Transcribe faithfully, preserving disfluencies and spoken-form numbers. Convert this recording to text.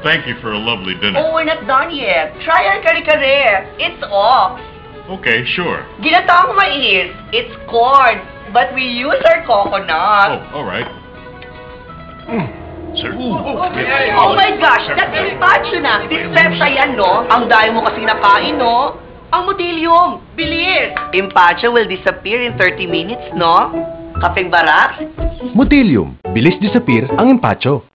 Thank you for a lovely dinner. Oh, we're not done yet. Try our kare-kare. It's off. Okay, sure. Ginataang mais. It's corn. But we use our coconut. Oh, all right. Mm. Sir? Oh my gosh, that's gazpacho na. Dispensa yan, no? Ang dahil mo kasi nakain, no? Ang modilium. Bilis. Impacho will disappear in thirty minutes, no? Kapeng Barak? Motilium. Bilis disappear ang empacho.